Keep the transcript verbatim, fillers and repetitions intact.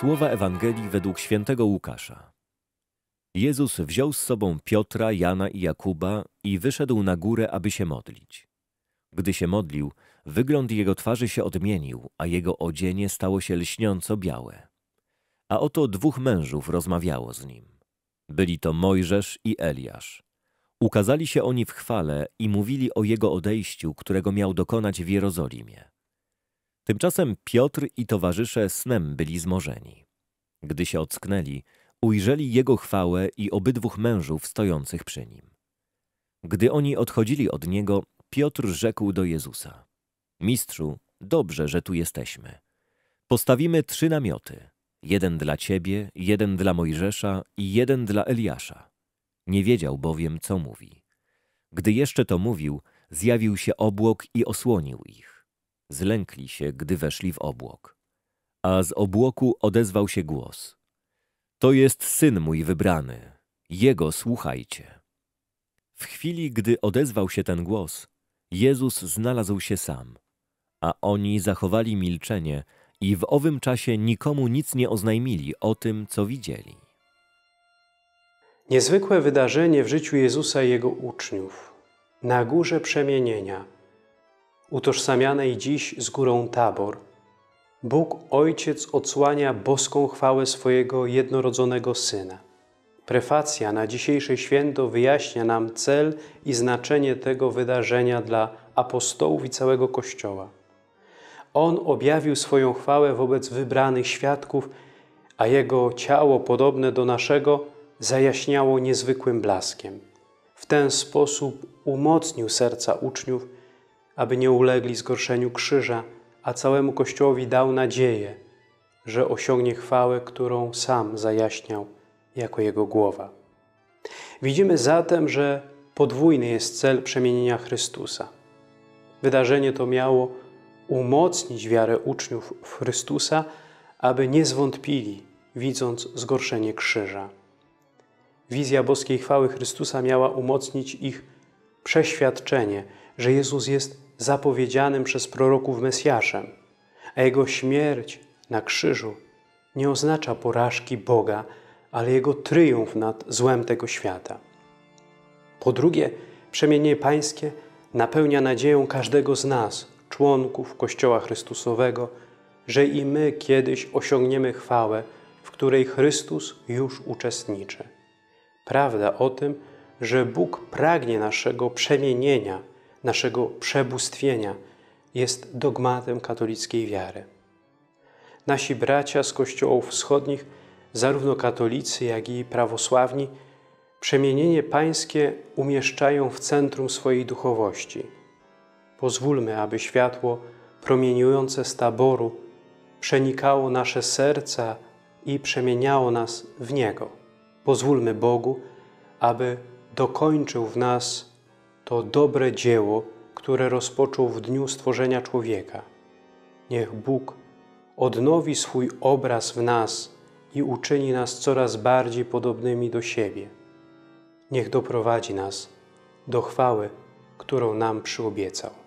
Słowa Ewangelii według świętego Łukasza. Jezus wziął z sobą Piotra, Jana i Jakuba i wyszedł na górę, aby się modlić. Gdy się modlił, wygląd jego twarzy się odmienił, a jego odzienie stało się lśniąco białe. A oto dwóch mężów rozmawiało z nim. Byli to Mojżesz i Eliasz. Ukazali się oni w chwale i mówili o jego odejściu, którego miał dokonać w Jerozolimie. Tymczasem Piotr i towarzysze snem byli zmorzeni. Gdy się ocknęli, ujrzeli jego chwałę i obydwóch mężów stojących przy nim. Gdy oni odchodzili od niego, Piotr rzekł do Jezusa: Mistrzu, dobrze, że tu jesteśmy. Postawimy trzy namioty, jeden dla ciebie, jeden dla Mojżesza i jeden dla Eliasza. Nie wiedział bowiem, co mówi. Gdy jeszcze to mówił, zjawił się obłok i osłonił ich. Zlękli się, gdy weszli w obłok. A z obłoku odezwał się głos: To jest Syn mój wybrany, Jego słuchajcie. W chwili, gdy odezwał się ten głos, Jezus znalazł się sam, a oni zachowali milczenie i w owym czasie nikomu nic nie oznajmili o tym, co widzieli. Niezwykłe wydarzenie w życiu Jezusa i Jego uczniów. Na górze przemienienia, utożsamianej dziś z górą Tabor, Bóg Ojciec odsłania boską chwałę swojego jednorodzonego Syna. Prefacja na dzisiejsze święto wyjaśnia nam cel i znaczenie tego wydarzenia dla apostołów i całego Kościoła. On objawił swoją chwałę wobec wybranych świadków, a Jego ciało, podobne do naszego, zajaśniało niezwykłym blaskiem. W ten sposób umocnił serca uczniów, aby nie ulegli zgorszeniu krzyża, a całemu Kościołowi dał nadzieję, że osiągnie chwałę, którą sam zajaśniał jako Jego głowa. Widzimy zatem, że podwójny jest cel przemienienia Chrystusa. Wydarzenie to miało umocnić wiarę uczniów w Chrystusa, aby nie zwątpili, widząc zgorszenie krzyża. Wizja boskiej chwały Chrystusa miała umocnić ich przeświadczenie, że Jezus jest zapowiedzianym przez proroków Mesjaszem, a Jego śmierć na krzyżu nie oznacza porażki Boga, ale Jego tryumf nad złem tego świata. Po drugie, przemienienie Pańskie napełnia nadzieją każdego z nas, członków Kościoła Chrystusowego, że i my kiedyś osiągniemy chwałę, w której Chrystus już uczestniczy. Prawda o tym, że Bóg pragnie naszego przemienienia, naszego przebóstwienia, jest dogmatem katolickiej wiary. Nasi bracia z kościołów wschodnich, zarówno katolicy, jak i prawosławni, przemienienie Pańskie umieszczają w centrum swojej duchowości. Pozwólmy, aby światło promieniujące z Taboru przenikało nasze serca i przemieniało nas w Niego. Pozwólmy Bogu, aby dokończył w nas to dobre dzieło, które rozpoczął w dniu stworzenia człowieka. Niech Bóg odnowi swój obraz w nas i uczyni nas coraz bardziej podobnymi do siebie. Niech doprowadzi nas do chwały, którą nam przyobiecał.